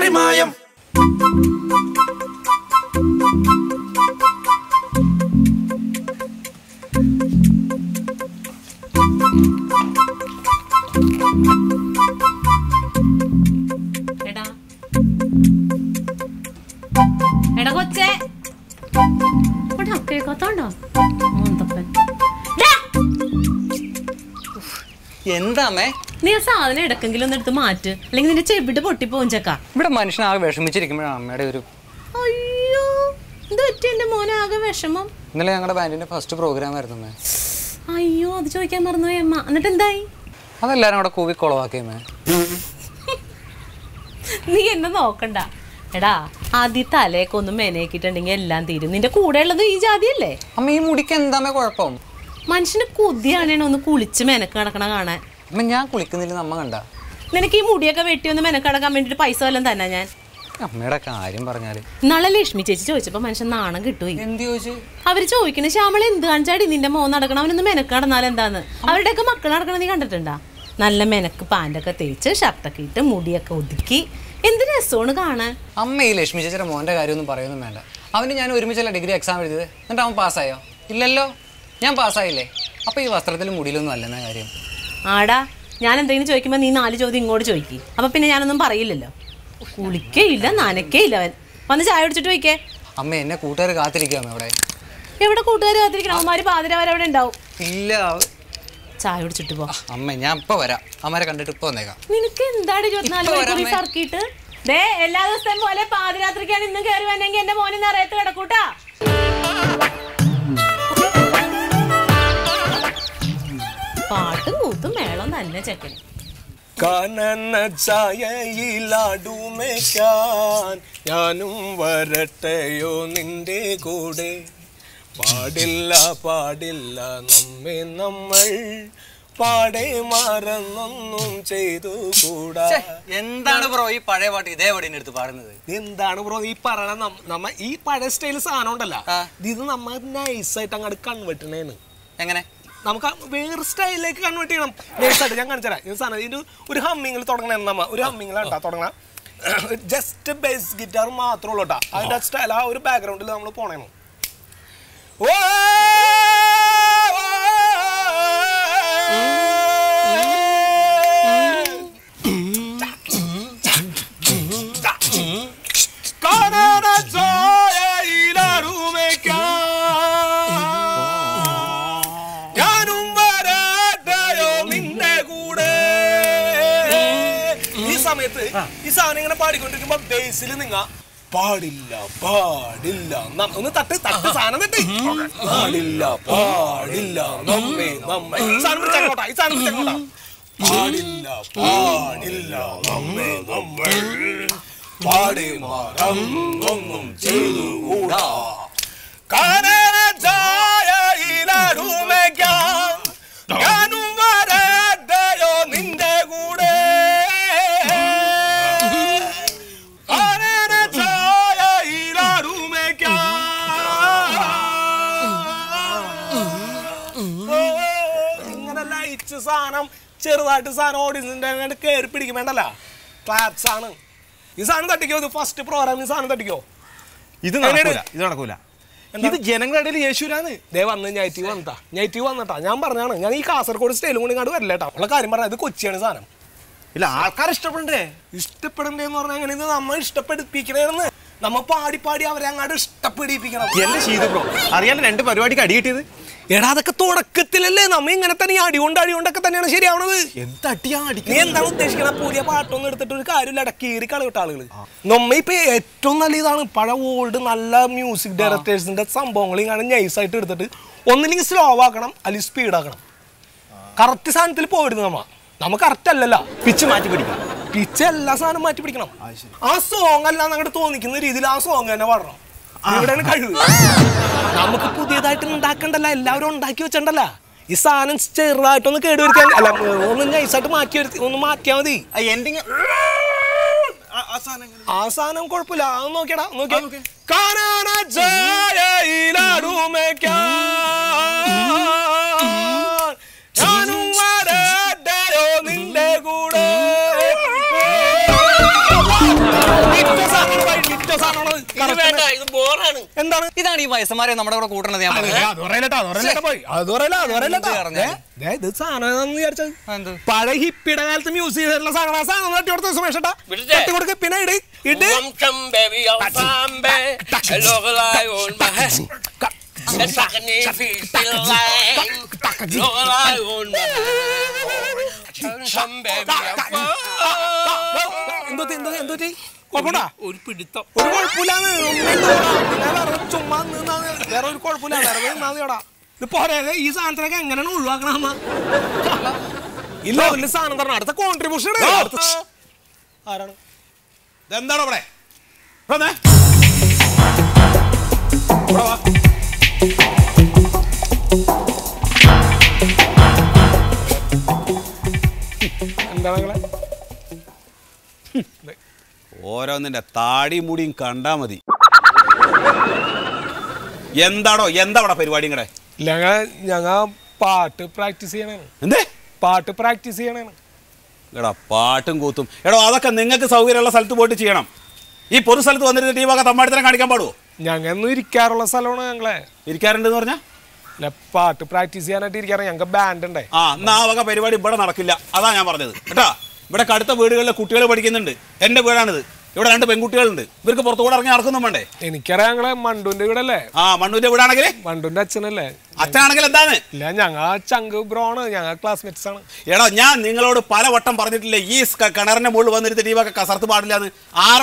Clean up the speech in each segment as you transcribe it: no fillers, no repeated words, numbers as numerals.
Marimayam. എടാ കൊച്ചേ കേൾക്കാത്തോണ്ടോ എന്താമേ നീ ആ സാധനം ഇടക്കെങ്കിലും ഒന്ന് എടുത്ത് മാറ്റ്, അല്ലെങ്കിൽ നിന്റെ ചെവിട്ട് പൊട്ടിപ്പോവും ചക്ക. ഇവിടെ മനുഷ്യനാകെ വിഷമിച്ചിരിക്കുമ്പോഴാണ് അമ്മയുടെ ഒരു അയ്യോ ഇത് പറ്റി എന്റെ മോനെ ആകെ വിഷമം. ഇന്നലെ ഞങ്ങളുടെ ബാൻഡിന്റെ ഫസ്റ്റ് പ്രോഗ്രാം ആയിരുന്നു അമ്മേ. അയ്യോ അത് ചോദിക്കാൻ മറന്നുപോയി അമ്മ. എന്നിട്ട് എന്തായി? അതെല്ലാരും അവിടെ കൂവി കൊളവാക്കിയമ്മേ. നീ എന്നെ നോക്കണ്ട എടാ, ആദ്യ തലയൊക്കെ ഒന്ന് മെനയാക്കിട്ടുണ്ടെങ്കിൽ എല്ലാം തീരും. നിന്റെ കൂടെ ഉള്ളത് ഈ ജാതിയല്ലേ അമ്മ. ഈ മുടിക്ക് എന്താമേ കുഴപ്പം? മനുഷ്യന് കൊതിയാണ് ഒന്ന് കുളിച്ച് മെനക്ക് നടക്കണ കാണാൻ. അമ്മ ഞാൻ കുളിക്കുന്നില്ല അമ്മ കണ്ട. നിനക്ക് ഈ മുടിയൊക്കെ വെട്ടി ഒന്ന് മെനക്കടക്കാൻ വേണ്ടിട്ട് പൈസ വല്ലതും തന്നെ ഞാൻ. അമ്മയുടെ കാര്യം പറഞ്ഞാല് നാളെ ലക്ഷ്മി ചേച്ചി ചോദിച്ചപ്പോ മനുഷ്യൻ നാണം കിട്ടുപോയി. എന്ത് ചോദിച്ചു? അവര് ചോദിക്കണ ശ്യാമള എന്ത് കാണിച്ചാടി നിന്റെ മോൻ നടക്കണം, അവനൊന്ന് മെനക്ക് നടന്നാൽ എന്താന്ന്. അവരുടെയൊക്കെ മക്കൾ നടക്കണ നീ കണ്ടിട്ടുണ്ടാ? നല്ല മെനക്ക് പാൻറ്റൊക്കെ തേച്ച് ഷർട്ടൊക്കെ ഇട്ട് മുടിയൊക്കെ ഒതുക്കി എന്ത് രസമാണ് കാണാൻ. അമ്മ ഈ ലക്ഷ്മി ചേച്ചിയുടെ മോന്റെ കാര്യമൊന്നും പറയൊന്നും വേണ്ട. അവന് ഞാൻ ഒരുമിച്ചല്ല ഡിഗ്രി എക്സാം എഴുതിയത്. എന്നിട്ട് അവൻ പാസ്സായോ? ഇല്ലല്ലോ. ഞാൻ പാസ്സായില്ലേ? അപ്പൊ ഈ വസ്ത്രത്തിലും മുടിയിലൊന്നും അല്ലെന്ന കാര്യം. ആടാ, ഞാൻ എന്തെങ്കിലും ചോദിക്കുമ്പോ നീ 4 ചോദ്യം ഇങ്ങോട്ട് ചോദിക്കും. അപ്പൊ പിന്നെ ഞാനൊന്നും പറയില്ലല്ലോ. കുളിക്കേയില്ല നനക്കേയില്ല അവൻ. വന്ന് ചായ കുടിച്ചിട്ട് പോയിക്കേ. അമ്മ എന്നെ കൂട്ടുകാർ കാത്തിരിക്കാം അവിടെ. എവിടെ കൂട്ടുകാർ കാത്തിരിക്കണം? അവന്മാര് പാതിര വരെ അവിടെ ഉണ്ടാവും. ഇല്ല, ചായ കുടിച്ചിട്ട് പോ. അമ്മ ഞാൻ ഇപ്പൊ വരാം. അമ്മരെ കണ്ടിട്ട് ഇപ്പൊ വന്നേക്കാം. നിനക്ക് എന്താണ് 24 മണിക്കൂർ സർക്കിട്ട്? എല്ലാ ദിവസത്തെയും പോലെ പാതിരാത്രിക്കാണ് ഇന്നും കയറി വന്നെങ്കിൽ എന്റെ മോനെ നിറയത്ത് കിടക്കൂട്ടാ. പാട്ടും കൂത്തും മേളം തന്നെ ചെക്കന്. കാനന ചായയിലാടുമേക്കാൻ ഞാനും വരട്ടെയോ നിന്റെ കൂടെ. പാടില്ല പാടില്ല നമ്മെ നമ്മൾ പാടെ മറന്നൊന്നും ചെയ്തു കൂടാ. എന്താണ് ബ്രോ ഈ പഴയ പാട്ട് ഇതേ പാടിന്റെ അടുത്ത് പാടുന്നത്? എന്താണ് ബ്രോ ഈ പറയണ? നമ്മ ഈ പഴയ സ്റ്റൈൽ സാധനം ഉണ്ടല്ലോ, ഇത് നമ്മ നൈസായിട്ട് അങ്ങോട്ട് കൺവേർട്ട് ചെയ്യണേന്ന്. എങ്ങനെ? നമുക്ക് വേറെ സ്റ്റൈലിലേക്ക് കൺവേർട്ട് ചെയ്യണം. നൈസായിട്ട് ഞാൻ കാണിച്ചുതരാം. ഇത് സാധനം ഇത് ഒരു ഹമ്മിങ്ങിൽ തുടങ്ങണ. നമ്മ ഒരു ഹമ്മിങ്ങിലാണ്ടാ തുടങ്ങണം. ജസ്റ്റ് ബേസ് ഗിറ്റാർ മാത്രമേ ഉള്ളൂ കേട്ടോ. അതിന്റെ സ്റ്റൈൽ ആ ഒരു ബാക്ക്ഗ്രൗണ്ടിൽ നമ്മൾ പോണേന്നു. ഈ സാധനം ഇങ്ങനെ പാടിക്കൊണ്ടിരിക്കുമ്പോ ബേസിൽ നിങ്ങ പാടില്ല പാടില്ല ഒന്ന് തട്ട് തട്ട് സാധനം തട്ടി. പാടില്ല പാടില്ല നമ്മെ നമ്മെ ഈ സാധനം പിടിച്ചോട്ടാ. ഈ സാധനം പിടിച്ചോട്ടാ. പാടില്ല പാടില്ല നമ്മെ നമ്മൾ പാടി മറന്നൊന്നും ചെയ്തു കൂടാ. കാനന ചായയിലാടുമേക്കാൻ ഞാനും വരട്ടെയോ നിന്റെ കൂടെ. സാധനം ചെറുതായിട്ട് സാധനം ഓഡിയൻസിന്റെ കയറി പിടിക്കും വേണ്ടല്ല. ക്ലാപ്സ് ആണ്. ഈ സാധനം തട്ടിക്കോ. ഇത് ഫസ്റ്റ് പ്രോഗ്രാം ഈ സാധനം തട്ടിക്കോ. ഇത് നടക്കൂല. ഇത് ജനങ്ങളുടെ ഇടയിൽ യേശുരാന്ന് ദേ വന്ന് നെഗറ്റീവ് വന്നിട്ടാ. ഞാൻ പറഞ്ഞാണ്, ഞാൻ ഈ കാസർഗോഡ് സ്റ്റൈലും കൂടി ഇങ്ങോട്ട് വരില്ലേട്ടാ. ഉള്ള കാര്യം പറഞ്ഞാൽ ഇത് കൊച്ചിയാണ് സാധനം. ഇല്ല, ആൾക്കാർ ഇഷ്ടപ്പെടണ്ടേന്ന് പറഞ്ഞാൽ എങ്ങനെ? ഇത് നമ്മൾ ഇഷ്ടപ്പെടുപ്പിക്കണേന്ന്. നമ്മ പാടി പാടി അവരെ അങ്ങോട്ട് ഇഷ്ടപ്പെടിപ്പിക്കണം. എന്നെ ചെയ്തു ബ്രോ. അറിയാണ്ട് 2 പരിപാടിക്ക് അടി കിട്ടിയത്. എടാ അതൊക്കെ തുടക്കത്തിലല്ലേ. നമ്മ ഇങ്ങനെ തന്നെ അടികൊണ്ടൊക്കെ തന്നെയാണ് ശരിയാവണത്. നീ എന്താണ് ഉദ്ദേശിക്കണ? പുതിയ പാട്ടൊന്നും എടുത്തിട്ട് ഒരു കാര്യമില്ല. ഇടക്കീറി കളിവിട്ട ആളുകൾ. നമ്മ ഇപ്പൊ ഏറ്റവും നല്ല ഇതാണ് പഴയ ഓൾഡ് നല്ല മ്യൂസിക് ഡയറക്ടേഴ്സിന്റെ സംഭവങ്ങൾ ഇങ്ങനെ നൈസായിട്ട് എടുത്തിട്ട് ഒന്നില്ലെങ്കിൽ സ്ലോ ആക്കണം അല്ലെങ്കിൽ സ്പീഡ് ആക്കണം. കറക്റ്റ് സാധനത്തിൽ പോയിരുന്നു. നമ്മ കറക്റ്റ് അല്ലല്ലോ. പിച്ച് മാറ്റി പിടിക്കണം. പിച്ച് എല്ലാ സാധനം മാറ്റി പിടിക്കണം. ആ സോങ് അല്ല അങ്ങോട്ട് തോന്നിക്കുന്ന രീതിയിൽ ആ സോങ് തന്നെ പാടണം. ഇവിടെയാണ് കഴിവ്. നമുക്ക് പുതിയതായിട്ട് ഉണ്ടാക്കണ്ടല്ല, എല്ലാവരും ഉണ്ടാക്കി വെച്ചിട്ടല്ല. ഈ സാധനം ചെറുതായിട്ടൊന്ന് കേടുവരുത്തിയാൽ അല്ല, ഒന്ന് നൈസായിട്ട് ഒന്ന് മാറ്റിയാൽ മതി. ആ സാധനം കുഴപ്പമില്ല. അത് നോക്കിയടാ, നോക്കിയാ നിന്റെ കൂടെ എന്താണ് ഇതാണ് ഈ വയസ്സന്മാരെ നമ്മുടെ കൂടെ കൂട്ടണത് ഞാൻ പഴയ ഹിപ്പിയുടെ കാലത്ത് മ്യൂസിക് ചെയ്തിട്ടുള്ള സാധനം തട്ടി കൊടുത്ത സുമേഷേട്ടാ തട്ടി കൊടുക്ക പിന്നെ ഇട് ഇട് ഒരു പിടുത്തം ഒരു കുഴപ്പമില്ലാന്ന് ചുമ്മാ വേറെ ഒരു കുഴപ്പമില്ല വേറെ നിന്നാ ഇത് പോരെ ഈ സാധനത്തിനൊക്കെ എങ്ങനെയാണ് ഒഴിവാക്കണ ഇല്ല വലിയ സാധനം തരണം അടുത്ത കോൺട്രിബ്യൂഷൻ ആരാണ് ഇതെന്താണോ ഇവിടെ എന്താണ് ഓരോന്നിന്റെ താടിയും മുടിയും കണ്ടാ മതി. എന്താണോ എന്താ പരിപാടി ഇങ്ങടെ? ഞങ്ങ പാട്ട് പ്രാക്ടീസ് ചെയ്യണേണ്. എന്തേ പാട്ട് പ്രാക്ടീസ് ചെയ്യണേണ്? എടാ പാട്ടും കൂത്തും എടോ അതൊക്കെ നിങ്ങൾക്ക് സൗകര്യമുള്ള സ്ഥലത്ത് പോയിട്ട് ചെയ്യണം. ഈ പൊതു സ്ഥലത്ത് വന്നിരുന്ന ടീമൊക്കെ തമ്മാടിത്തരം കാണിക്കാൻ പാടുവോ? ഞങ്ങ ഇരിക്കാറുള്ള സ്ഥലമാണ് ഞങ്ങളെ. ഇരിക്കാറുണ്ടെന്ന് പറഞ്ഞാ പാട്ട് പ്രാക്ടീസ് ചെയ്യാനായിട്ട് ഇരിക്കാറ്. ഞങ്ങൾക്ക് ബാൻഡ് ഉണ്ടേ. എന്നാ ആ വക പരിപാടി ഇവിടെ നടക്കില്ല. അതാ ഞാൻ പറഞ്ഞത് കേട്ടാ. ഇവിടെ അടുത്ത വീടുകളിലെ കുട്ടികൾ പഠിക്കുന്നുണ്ട്. എന്റെ വീടാണിത്. ഇവിടെ 2 പെൺകുട്ടികളുണ്ട്. ഇവർക്ക് പുറത്തുകൂടെ ഇറങ്ങി നടക്കുന്നു വേണ്ടേ? എനിക്കറിയാം ഞങ്ങളെ മണ്ടുന്റെ വീടല്ലേ. മണ്ണൂന്റെ വീടാണെങ്കിൽ മണ്ടുന്റെ അച്ഛനല്ലേ? അച്ഛനാണെങ്കിൽ എന്താണ്? ഇല്ല ഞങ്ങ ചങ്ക് ബ്രോണ്. ഞങ്ങൾ ക്ലാസ്മേറ്റ്സ് ആണ്. എടാ ഞാൻ നിങ്ങളോട് പലവട്ടം പറഞ്ഞിട്ടില്ലേ ഈ കിണറിന്റെ മുകളിൽ വന്നിരുന്ന ടീമൊക്കെ കസർത്ത് പാടില്ലാന്ന്.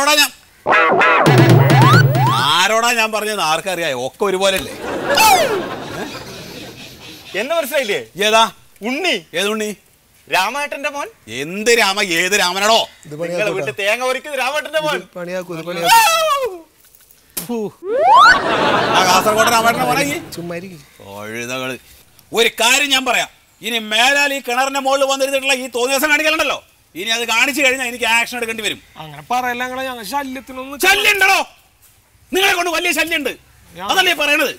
ആരോടാ ഞാൻ പറഞ്ഞത്? ആർക്കറിയാം? ഒക്കെ ഒരുപോലല്ലേ. എന്നെ മനസ്സിലായില്ലേ? ഏതാ ഉണ്ണി? ഏതുണ്ണി? രാമേട്ടന്റെ മോൻ. എന്ത് രാമ? ഏത് രാമനാണോ? നിങ്ങളെ വീട്ടിൽ തേങ്ങ ഒരുക്കുന്നത് രാമേട്ടന്റെ മോൻ. കാസർഗോഡ് രാമേട്ടന്റെ മോനെ ചുമ്മാ. ഒരു കാര്യം ഞാൻ പറയാം. ഇനി മേലാൽ ഈ കിണറിന്റെ മുകളിൽ വന്നിരുന്നിട്ടുള്ള ഈ തോന്നിയാസം കാണിക്കലുണ്ടല്ലോ, ഇനി അത് കാണിച്ചു കഴിഞ്ഞാൽ എനിക്ക് ആക്ഷൻ എടുക്കേണ്ടി വരും. അങ്ങനെ പറയല്ല. ഞങ്ങൾ ശല്യത്തിനൊന്നും ശല്യം ഉണ്ടോ? നിങ്ങളെ കൊണ്ട് വലിയ ശല്യമുണ്ട്. അതല്ലേ പറയണത്?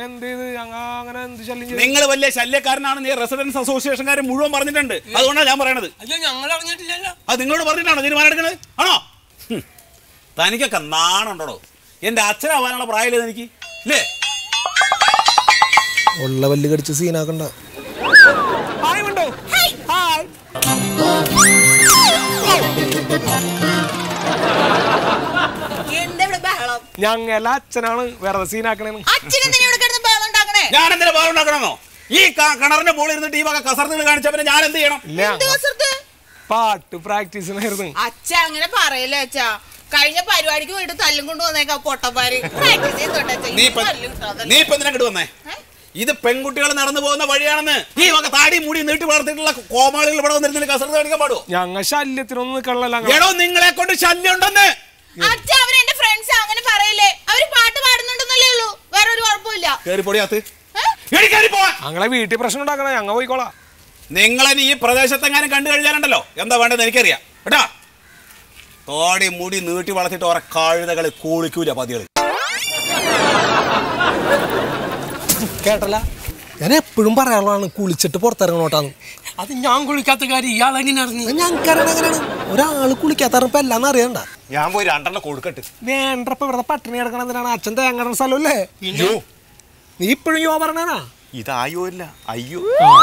നിങ്ങൾ വലിയ ശല്യക്കാരനാണ്. നീ റെസിഡൻസ് അസോസിയേഷൻകാരെ മുഴുവൻ പറഞ്ഞിട്ടുണ്ട്. അതുകൊണ്ടാണ് ഞാൻ പറയണത്. അത് നിങ്ങളോട് പറഞ്ഞിട്ടാണോ തീരുമാനം എടുക്കണത്? ആണോ? തനിക്കൊക്കെ നാണുണ്ടോ? എന്റെ അച്ഛനാവാനുള്ള പ്രായമില്ല എനിക്ക് ഇല്ലേ? ഉള്ള വല്ല് കടിച്ച് സീനാക്കണ്ട. ഞങ്ങളെ അച്ഛനാണ് വെറുതെ സീനാക്കണേന്ന്. ഞാൻ എന്തിനാ ബഹളം ഉണ്ടാക്കണമെന്നോ? ഈ കിണറിന്റെ മുകളിൽ ഇരുന്ന് ടീമൊക്കെ കസർത്തുകൾ കാണിച്ചവരെ ഞാൻ എന്ത് ചെയ്യണം? പാട്ട് പ്രാക്ടീസ് അച്ഛ അങ്ങനെ പറയല്ലേ അച്ഛാ. കഴിഞ്ഞ പരിപാടിക്ക് പോയിട്ട് തല്ലും കൊണ്ട് വന്നേക്കാ പൊട്ടപ്പാര്. നീ ഇപ്പൊ എന്തിനാ കിട്ടു വന്നേ? ഇത് പെൺകുട്ടികൾ നടന്നു പോകുന്ന വഴിയാണെന്ന്. ഈ വക താടി മൂടി നീട്ടി വളർത്തിയിട്ടുള്ള കോമാളികൾ ഇവിടെ വന്നിരുന്നില്ല കസർത്ത് കാണിക്കാൻ പാടുവോ? ഞങ്ങൾ ശല്യത്തിനൊന്നും കള്ളല്ല. എടോ നിങ്ങളെ കൊണ്ട് ശല്യം ഉണ്ടെന്ന്. അച്ഛാ അവരെന്റെ ഫ്രണ്ട്സ് അങ്ങനെ പറയല്ലേ. അവര് പാട്ട് പാടുന്നുണ്ടെന്നല്ലേ ഉള്ളൂ, വേറെ ഒരു കുഴപ്പമില്ല. കേറിപ്പൊടിയാത്ത് ഞങ്ങളെ വീട്ടിൽ പ്രശ്നം ഉണ്ടാക്കണേ. ഞങ്ങൾ പോയിക്കോളാം. നിങ്ങളെ ഈ പ്രദേശത്തെങ്ങാനും കണ്ടു കഴിഞ്ഞാലുണ്ടല്ലോ എന്താ വേണ്ടത് എനിക്കറിയാം കേട്ടാ. തോടി മുടി നീട്ടി വളർത്തിട്ട് ഓരോ കഴുതകള് കുളിക്കൂല പതികള്. കേട്ടല്ല, ഞാൻ എപ്പോഴും പറയാനുള്ളതാണ് കുളിച്ചിട്ട് പുറത്തിറങ്ങണോട്ടാന്ന്. അത് ഞാൻ കുളിക്കാത്ത കാര്യം ഇയാളെങ്ങനെ അറിഞ്ഞു? ഞങ്ങൾക്കറിയണ എങ്ങനെയാണ്? ഒരാള് കുളിക്കാത്തറിയപ്പോ എല്ലാം അറിയണ്ട. ഞാൻ പോയി 2 കൊടുക്കട്ടെ. വേണ്ടപ്പോ ഇവിടെ പട്ടിണി കിടക്കണ എന്തിനാണ്? അച്ഛൻ തേങ്ങ സ്ഥലമല്ലേ? നീ ഇപ്പോഴും യോ പറഞ്ഞാ ഇതായോ ഇല്ല അയ്യോ.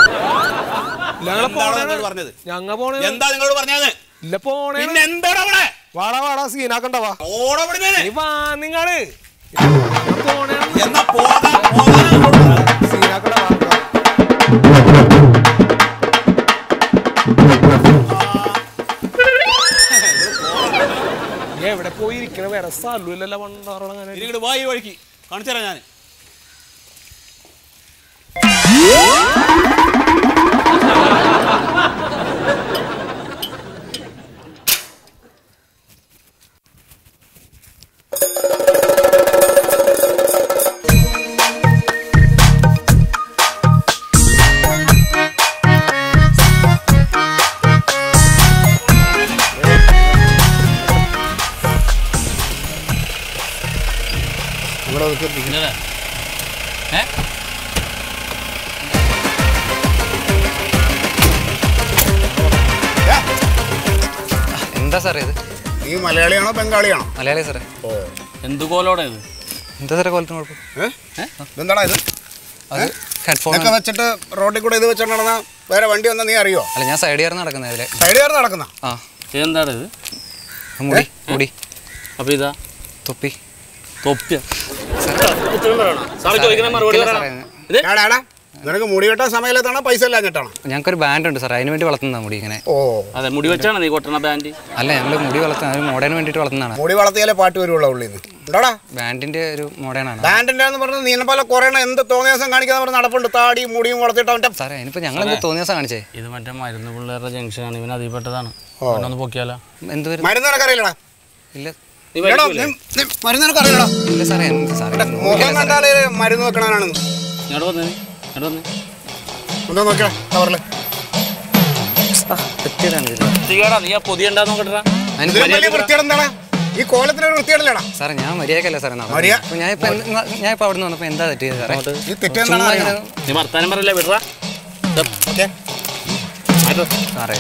പറഞ്ഞത് ഞങ്ങ പോണേ. എന്താ നിങ്ങളോട് പറഞ്ഞത്? ഇല്ല പോണേ. എന്താ വാടാ വാടാ സീനാക്കണ്ടവാ. വാ നിങ്ങള് എന്നാ സീനാക്കണ്ട. എവിടെ പോയിരിക്കണ? വേറെ സ്ഥലമില്ലല്ലോ. വണ്ടാറോളങ്ങനെ വായി വഴിക്ക് കാണിച്ചു തരാം ഞാൻ. എന്താ സാറേ ഇത്? നീ മലയാളിയാണോ ബംഗാളിയാണോ? മലയാളി സാറേ. ഓ, എന്ത് കോലോടെ ഇത്? എന്താ സാറേ കോലത്തിന് കുഴപ്പം? ഇതെന്താടാ ഇത്? അത് ഹെഡ്ഫോൺ ഇതൊക്കെ വെച്ചിട്ട് റോഡിൽ കൂടെ ഇത് വെച്ചോണ്ട് നടന്നാ വേറെ വണ്ടി വന്നാൽ നീ അറിയോ? അല്ല, ഞാൻ സൈഡ് കയറി നടക്കുന്നത് ഇതിലെ. സൈഡ് കയറി നടക്കുന്ന? ആ. എന്താണ് ഇത്? മുടി. അപ്പൊ ഇതാ തൊപ്പി. തൊപ്പിയ നിനക്ക് മുടി വെട്ടാൻ സമയത്താണോ പൈസ ഇല്ലാഞ്ഞിട്ടാണോ? ഞങ്ങൾക്കൊരു ബാൻഡ് ഉണ്ട് സാർ, അതിന് വേണ്ടി വളർത്തുന്നതാണ് മുടി ഇങ്ങനെ. ഓ, അതെ, മുടി വെച്ചാണ് നീ കൊട്ടണ ബാൻഡ്? അല്ല, ഞങ്ങൾ മുടി വളർത്തുന്ന മോഡേണിന് വേണ്ടിയിട്ട് വളർത്തുന്നതാണ്. മുടി വളർത്തിയാലേ പാട്ട് വരുവുള്ള ഉള്ളിന്ന് ഉണ്ടോടാ? ബാൻഡിന്റെ ഒരു മോഡേണാണ്. ബാൻഡിന്റെ എന്ന് പറഞ്ഞാൽ നീനെ പോലെ കുറേ എന്ത് തോന്നിയ ദിവസം കാണിക്കാൻ പറഞ്ഞ നടപ്പുണ്ട്. താടിയും മുടിയും വളർത്തിയിട്ട് അവന്റെ സാറേ, ഇനിയിപ്പോ ഞങ്ങൾ എന്ത് തോന്നിയ ദിവസം കാണിച്ചേ? ഇത് മറ്റേ മരുന്ന് പിള്ളേരുടെ ജംഗ്ഷനാണ്, ഇവൻ അതിൽപ്പെട്ടതാണ്. ഒന്ന് പൊക്കിയാലോ? എന്ത് മരുന്ന് നിനക്ക് അറിയില്ലടാ? ഇല്ല മരുന്ന് നിനക്ക് അറിയില്ലടാ? ഇല്ല സാറേ. എന്ത് സാറേ മുഖം കണ്ടാലേ മരുന്ന് വെക്കണവനാണെന്ന്. ഇങ്ങോട്ട് വന്നേ, ഇങ്ങോട്ട് വന്നേ. എന്താ നോക്കിയാ കവറില് നീ ആ പൊതി ഉണ്ടാ നോക്കട്ടാ. വൃത്തിയുടെ എന്താണ് ഈ കോലത്തിനൊരു വൃത്തിയടല്ലേടാ സാറേ? ഞാൻ മര്യാദക്കല്ല സാറേ. ഞാനിപ്പോ അവിടെ നിന്ന് വന്നപ്പോ എന്താ തെറ്റിയത് സാറേ? ഈ തെറ്റെന്താണ്? നീ വർത്താനം പറയല്ലേ, വിടറാ സാറേ.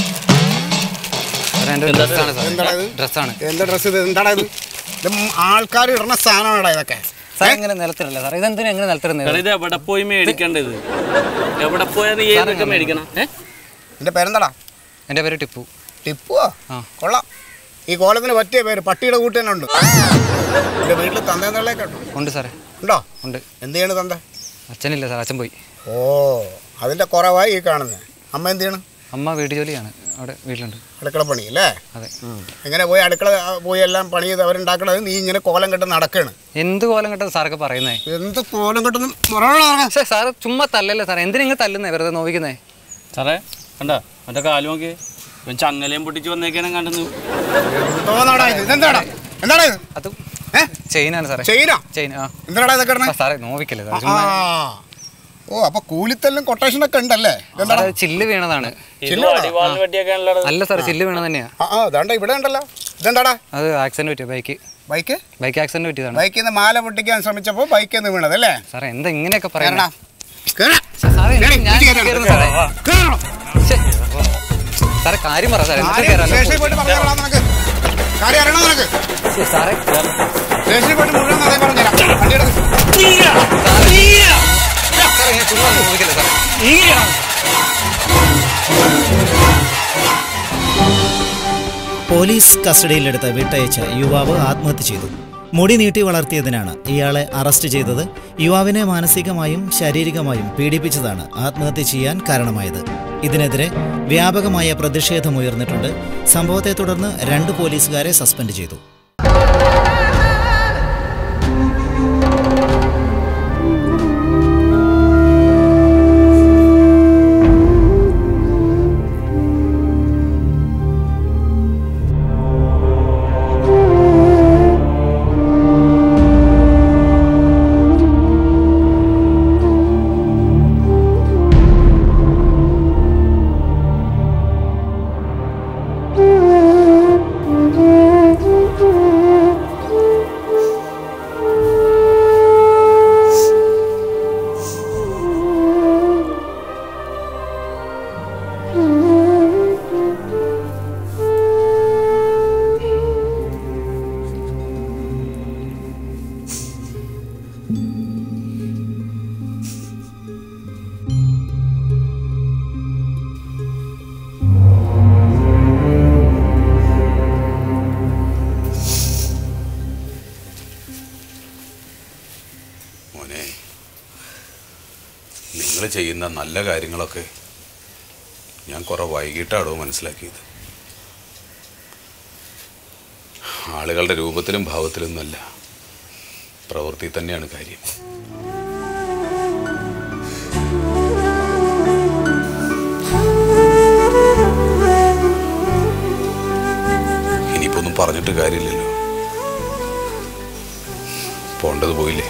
എന്റെ ഡ്രസ്സാണ്. എന്താ ഡ്രസ് ഇത്? എന്താടാ ഇത്? ആൾക്കാർ ഇടുന്ന സാധനമാണോ ഇതൊക്കെ? സാർ ഇങ്ങനെ നിലത്തിടല്ല സാറേ. ഇതെന്തിനാ എങ്ങനെ നിലത്തിടുന്നത്? ഇത് എവിടെ പോയി മേടിക്കേണ്ടത്? എവിടെ പോയാൽ നീ ഏതൊക്കെ മേടിക്കണം? എന്റെ പേരെന്താടാ? എന്റെ പേര് ടിപ്പു. ടിപ്പുവാ? കൊള്ളാം. ഈ കോലത്തിന് പറ്റിയ പേര്. പട്ടിയുടെ കൂട്ട് തന്നെ ഉണ്ട്. എന്റെ വീട്ടിൽ തന്തേന്നൊക്കെ ഉണ്ട് സാറേ. ഉണ്ടോ? ഉണ്ട്. എന്ത് ചെയ്യണ് തന്ത? അച്ഛനില്ല സാർ, അച്ഛൻ പോയി. ഓ, അതിന്റെ കുറവായി ഈ കാണുന്നത്. അമ്മ എന്ത് ചെയ്യണം? അമ്മ വീട്ടു ജോലിയാണ്, അവിടെ വീട്ടിലുണ്ട്. അടുക്കള പണി അല്ലേ? അതെ. എങ്ങനെ പോയി അടുക്കള പോയി എല്ലാം പണി ചെയ്ത് അവരുണ്ടാക്കണത്? നീ ഇങ്ങനെ കോലം കെട്ട് നടക്കാണ്. എന്ത് കോലം കെട്ടത് സാറൊക്കെ പറയുന്നേ? എന്ത് കോലം കെട്ടുന്നു സാറ് ചുമ്മാ തല്ലല്ലേ സാറേ? എന്തിനാ നിങ്ങൾ തല്ലുന്നേ, വെറുതെ നോവിക്കുന്നേ? സാറേ കണ്ടാ മറ്റേ കാല് നോക്കി, ചങ്ങലയും പൊട്ടിച്ച് വന്നേക്കാണ് കണ്ടെന്ന്. അത് ചെയിനാണ് സാറേ. ചെയിനാ? ചെയിൻ. ആ. എന്താടാ ഇതൊക്കെ സാറേ നോവിക്കല്ലേ സാറേ? ഓ, അപ്പൊ കൂലിത്തല്ലും കൊട്ടേഷൻ ഒക്കെ ഉണ്ടല്ലേ? ചില്ല് വീണതാണ്. അല്ല സാറേ, ചില്ല് വീണത് തന്നെയാ. അതാണ്ട ഇവിടെ ഉണ്ടല്ലോ. ഇതെന്താടാ? അത് ആക്സിഡന്റ് പറ്റിയ ബൈക്ക് ആക്സിഡന്റ് പറ്റിയതാണ്. ബൈക്കിൽ നിന്ന് മാല പൊട്ടിക്കാൻ ശ്രമിച്ചപ്പോ ബൈക്കിൽ നിന്ന് വീണത് അല്ലേ? സാറേ എന്താ ഇങ്ങനെയൊക്കെ പറയണ? സാറേ കാര്യം പറ സാറേ. സാറേ പോലീസ് കസ്റ്റഡിയിലെടുത്ത് വിട്ടയച്ച യുവാവ് ആത്മഹത്യ ചെയ്തു. മുടി നീട്ടി വളർത്തിയതിനാണ് ഇയാളെ അറസ്റ്റ് ചെയ്തത്. യുവാവിനെ മാനസികമായും ശാരീരികമായും പീഡിപ്പിച്ചതാണ് ആത്മഹത്യ ചെയ്യാൻ കാരണമായത്. ഇതിനെതിരെ വ്യാപകമായ പ്രതിഷേധമുയർന്നിട്ടുണ്ട്. സംഭവത്തെ തുടർന്ന് 2 പോലീസുകാരെ സസ്പെൻഡ് ചെയ്തു. നിങ്ങൾ ചെയ്യുന്ന നല്ല കാര്യങ്ങളൊക്കെ ഞാൻ കുറെ വൈകിട്ടാണോ മനസ്സിലാക്കിയത്. ആളുകളുടെ രൂപത്തിലും ഭാവത്തിലും നല്ല പ്രവൃത്തി തന്നെയാണ് കാര്യം. ഇനിയിപ്പോ ഒന്നും പറഞ്ഞിട്ട് കാര്യമില്ലല്ലോ, പോണ്ടത് പോയില്ലേ.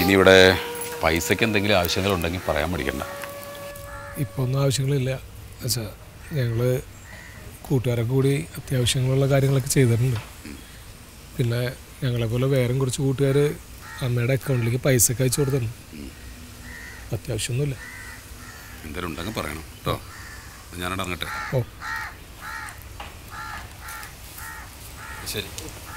ഇനി ഇവിടെ പൈസയ്ക്ക് എന്തെങ്കിലും ആവശ്യങ്ങളുണ്ടെങ്കിൽ പറയാൻ പഠിക്കണ്ട. ഇപ്പോൾ ഒന്നും ആവശ്യങ്ങളില്ല. പക്ഷേ ഞങ്ങൾ കൂട്ടുകാരൊക്കെ കൂടി അത്യാവശ്യങ്ങളുള്ള കാര്യങ്ങളൊക്കെ ചെയ്തിട്ടുണ്ട്. പിന്നെ ഞങ്ങളെപ്പോലെ വേറെ കുറച്ച് കൂട്ടുകാർ അമ്മയുടെ അക്കൗണ്ടിലേക്ക് പൈസ ഒക്കെ അയച്ചു കൊടുത്തിട്ടുണ്ട്. അത്യാവശ്യമൊന്നുമില്ല. എന്തെങ്കിലും ഉണ്ടെങ്കിൽ പറയണം കേട്ടോ. ഞാനവിടെ ഇറങ്ങട്ടെ. ഓ ശരി.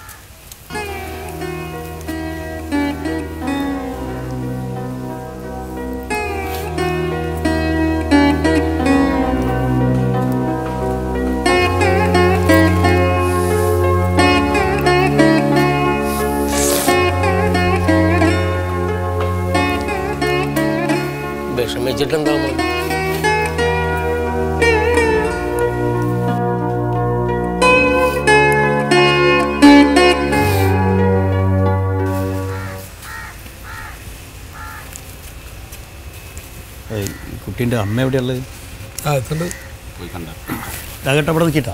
വിഷമിച്ചിട്ടുണ്ടാവും. കുട്ടീൻ്റെ അമ്മ എവിടെയുള്ളത്? അതുണ്ട്. പോയി കണ്ട രാഘട്ട അവിടെ നിൽക്കിട്ടാ.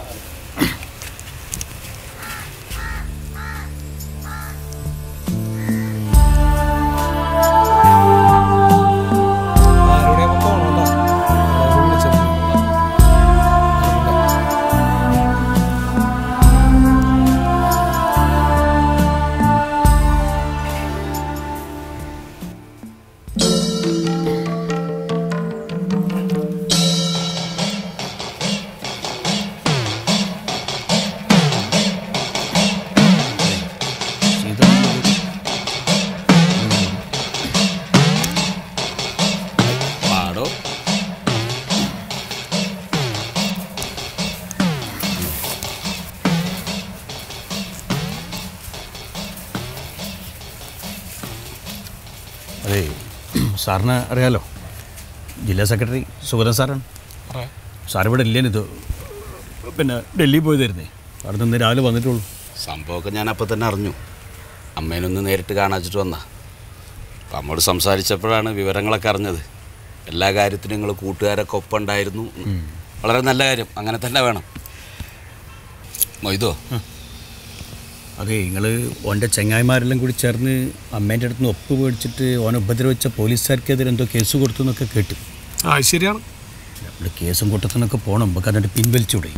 അതെ, സാറിന് അറിയാലോ, ജില്ലാ സെക്രട്ടറി സുഗതൻ സാറാണ്. സാർ ഇവിടെ ഇല്ലേനിത്, പിന്നെ ഡൽഹി പോയതായിരുന്നേ. അവിടെ നിന്ന് രാവിലെ വന്നിട്ടുള്ളൂ. സംഭവമൊക്കെ ഞാൻ അപ്പം തന്നെ അറിഞ്ഞു. അമ്മേനൊന്ന് നേരിട്ട് കാണാച്ചിട്ട് വന്നാ. അപ്പം അമ്മോട് സംസാരിച്ചപ്പോഴാണ് വിവരങ്ങളൊക്കെ അറിഞ്ഞത്. എല്ലാ കാര്യത്തിനും നിങ്ങൾ കൂട്ടുകാരൊക്കെ ഒപ്പം ഉണ്ടായിരുന്നു. വളരെ നല്ല കാര്യം, അങ്ങനെ തന്നെ വേണം. മൊയ്തോ, അതെ, നിങ്ങൾ ഓൻ്റെ ചങ്ങായിമാരെല്ലാം കൂടി ചേർന്ന് അമ്മേൻ്റെ അടുത്ത് നിന്ന് ഒപ്പ് മേടിച്ചിട്ട് ഓനെ ഉപദ്രവിച്ച പോലീസുകാർക്കെതിരെ എന്തോ കേസ് കൊടുത്തു എന്നൊക്കെ കേട്ടു. ശരിയാണ്. നമ്മൾ കേസും കൂട്ടത്തിനൊക്കെ പോകണം, നമുക്ക് അതിൻ്റെ പിൻവലിച്ചൂടെ?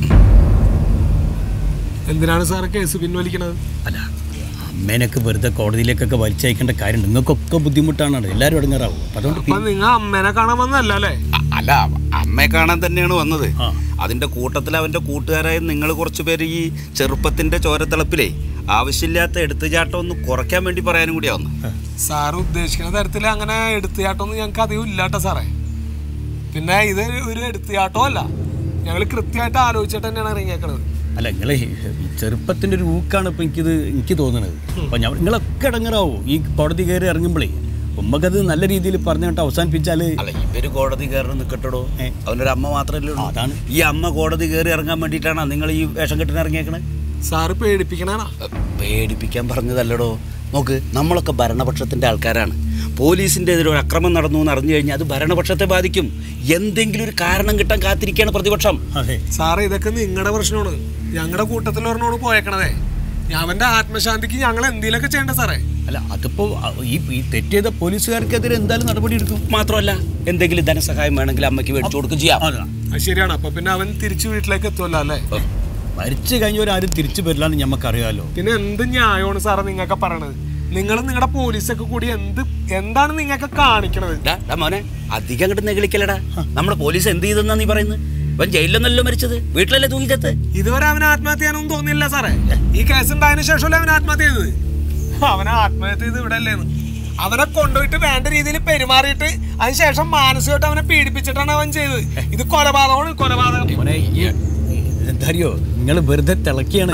എന്തിനാണ് സാറ് കേസ് പിൻവലിക്കണത്? അല്ല, അമ്മേനൊക്കെ വെറുതെ കോടതിയിലേക്കൊക്കെ വലിച്ചയക്കേണ്ട കാര്യം നിങ്ങൾക്കൊക്കെ ബുദ്ധിമുട്ടാണ്, എല്ലാവരും ഇടങ്ങാറാവും. അതുകൊണ്ട് നിങ്ങൾ അമ്മേനെ കാണാൻ വന്നല്ല അല്ലേ? അല്ല, അമ്മയെ കാണാൻ തന്നെയാണ് വന്നത്. അതിൻ്റെ കൂട്ടത്തിൽ അവൻ്റെ കൂട്ടുകാരായ നിങ്ങൾ കുറച്ച് പേര് ഈ ചെറുപ്പത്തിൻ്റെ ചോരത്തിളപ്പിലേ ആവശ്യമില്ലാത്ത എടുത്തുചാട്ടം ഒന്ന് കുറയ്ക്കാൻ വേണ്ടി പറയാനും കൂടിയാ വന്നു. സാറ് ഉദ്ദേശിക്കുന്ന തരത്തിൽ അങ്ങനെ എടുത്തുചാട്ടമൊന്നും ഞങ്ങൾക്ക് അധികം ഇല്ലാട്ടോ സാറേ. പിന്നെ ഇത് ഒരു എടുത്തുചാട്ടവും അല്ല, ഞങ്ങൾ കൃത്യമായിട്ട് ആലോചിച്ചിട്ട് തന്നെയാണ് ഇറങ്ങിയേക്കണത്. അല്ല, നിങ്ങളെ ചെറുപ്പത്തിൻ്റെ ഒരു ഊക്കാണ് ഇപ്പം എനിക്ക് തോന്നുന്നത്. അപ്പം നിങ്ങളൊക്കെ ഇടങ്ങറാവോ ഈ കോടതി കയറി ഇറങ്ങുമ്പോഴേ? ഉമ്മക്കത് നല്ല രീതിയിൽ പറഞ്ഞിട്ട് അവസാനിപ്പിച്ചാൽ. അല്ല, ഇവര് കോടതി കയറി നിൽക്കട്ടോ, അവനൊരു അമ്മ മാത്രമല്ലേ ഉള്ളൂ. അതാണ് ഈ അമ്മ കോടതി കയറി ഇറങ്ങാൻ വേണ്ടിയിട്ടാണ് നിങ്ങൾ ഈ വേഷം കെട്ടിന് ഇറങ്ങിയേക്കണേ. സാറ് പേടിപ്പിക്കണ? പേടിപ്പിക്കാൻ പറഞ്ഞതല്ലടോ. നോക്ക്, നമ്മളൊക്കെ ഭരണപക്ഷത്തിൻ്റെ ആൾക്കാരാണ്. പോലീസിൻ്റെ എതിരെ ഒരു അക്രമം നടന്നു എന്ന് അറിഞ്ഞു കഴിഞ്ഞാൽ അത് ഭരണപക്ഷത്തെ ബാധിക്കും. എന്തെങ്കിലും ഒരു കാരണം കിട്ടാൻ കാത്തിരിക്കുകയാണ് പ്രതിപക്ഷം. സാറേ, ഇതൊക്കെ നിങ്ങളുടെ പ്രശ്നമാണ്. ഞങ്ങളുടെ കൂട്ടത്തിൽ ഒരെണ്ണോട് പോയേക്കണതേ. അവൻ്റെ ആത്മശാന്തിക്ക് ഞങ്ങൾ എന്തെങ്കിലുമൊക്കെ ചെയ്യേണ്ട സാറേ. അല്ല, അതിപ്പോൾ ഈ തെറ്റ് ചെയ്ത പോലീസുകാർക്കെതിരെ എന്തായാലും നടപടി എടുക്കും. മാത്രമല്ല, എന്തെങ്കിലും ധനസഹായം വേണമെങ്കിൽ അമ്മയ്ക്ക് മേടിച്ചു കൊടുക്കും ചെയ്യാം. അത് ശരിയാണ്. അപ്പൊ പിന്നെ അവൻ തിരിച്ചു വീട്ടിലേക്ക് എത്തുമല്ലോ അല്ലേ? മരിച്ചു കഴിഞ്ഞവരാരും തിരിച്ചു വരില്ലാന്ന് ഞമ്മക്കറിയാലോ. പിന്നെ എന്ത് ന്യായമാണ് സാറേ നിങ്ങൾക്കെ പറയണത്? നിങ്ങൾ നിങ്ങളുടെ പോലീസൊക്കെ കൂടി എന്താണ് നിങ്ങൾക്ക് കാണിക്കണത്? മോനെ, അധികം അങ്ങോട്ട് നെകളിക്കലടാ. നമ്മുടെ പോലീസ് എന്ത് ചെയ്തെന്നാ നീ പറയുന്നത്? അവൻ ജയിലിലൊന്നല്ലോ മരിച്ചത്, വീട്ടിലല്ലേ തൂങ്ങിച്ചത്. ഇതുവരെ അവന് ആത്മഹത്യ ചെയ്യാനൊന്നും തോന്നിയില്ല സാറേ. ഈ കേസ് ഉണ്ടായതിനു ശേഷമല്ലേ അവൻ ആത്മഹത്യ ചെയ്തത്? അവനെ ആത്മഹത്യ ചെയ്ത് ഇവിടെ അല്ലേന്ന്. അവനെ കൊണ്ടുപോയിട്ട് വേണ്ട രീതിയിൽ പെരുമാറിയിട്ട് അതിനുശേഷം മാനസികമായിട്ട് അവനെ പീഡിപ്പിച്ചിട്ടാണ് അവൻ ചെയ്തത്. ഇത് കൊലപാതകമാണ്, കൊലപാതകം. എന്തറിയോ, നിങ്ങൾ വെറുതെ തിളക്കിയാണ്.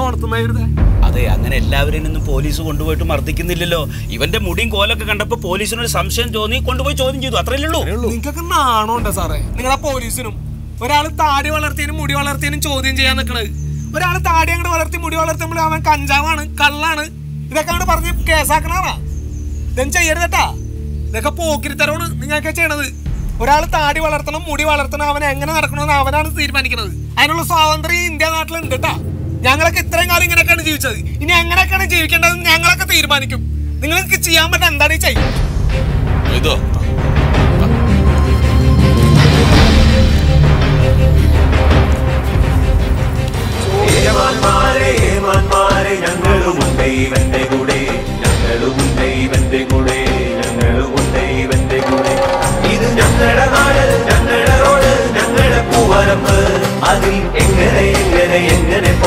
അതെ, അങ്ങനെ എല്ലാവരെയും ഒന്നും പോലീസ് കൊണ്ടുപോയിട്ട് മർദ്ദിക്കുന്നില്ലല്ലോ. ഇവന്റെ മുടിയും കോലൊക്കെ കണ്ടപ്പോ പോലീസിനൊരു സംശയം തോന്നി കൊണ്ടുപോയി ചോദ്യം ചെയ്തു, അത്രയല്ലേ ഉള്ളൂ. നിങ്ങൾക്കൊക്കെ നാണമുണ്ടോ സാറേ? നിങ്ങളെ പോലീസിനും ഒരാൾ താടി വളർത്തിയതിനും മുടി വളർത്തിയതിനും ചോദ്യം ചെയ്യാൻ നിൽക്കണത്. ഒരാൾ താടി അങ്ങോട്ട് വളർത്തി മുടി വളർത്തുമ്പോൾ അവൻ കഞ്ചാവാണ്, കള്ളാണ്, ഇതൊക്കെ അങ്ങോട്ട് പറഞ്ഞ് കേസാക്കണാ. ഇതൊന്നും ചെയ്യരുതട്ടാ. ഇതൊക്കെ പോക്കിരിത്തരമാണ് നിങ്ങൾക്ക് ചെയ്യണത്. ഒരാൾ താടി വളർത്തണം, മുടി വളർത്തണം, അവൻ എങ്ങനെ നടക്കണമെന്ന് അവനാണ് തീരുമാനിക്കുന്നത്. അതിനുള്ള സ്വാതന്ത്ര്യം ഇന്ത്യ നാട്ടിലുണ്ട് കേട്ടാ. ഞങ്ങളൊക്കെ ഇത്രയും കാലം ഇങ്ങനെയൊക്കെയാണ് ജീവിച്ചത്. ഇനി എങ്ങനെയൊക്കെയാണ് ജീവിക്കേണ്ടത് ഞങ്ങളൊക്കെ തീരുമാനിക്കും. നിങ്ങൾക്ക് ചെയ്യാൻ പറ്റുന്ന എന്താണ് ഈ ചെയ്യും? ഇതോ ഞങ്ങളുമുണ്ട് ഇവന്റെ കൂടെ, ഞങ്ങളുമുണ്ട് ഇവന്റെ കൂടെ, ഞങ്ങളുമുണ്ട് ഇവന്റെ കൂടെ. ഇത് ഞങ്ങളുടെ നാട്, ഞങ്ങളുടെ റോഡ്, ഞങ്ങളുടെ പൂവരമ്പ്. അതിൽ എങ്ങനെ എങ്ങനെ എങ്ങനെ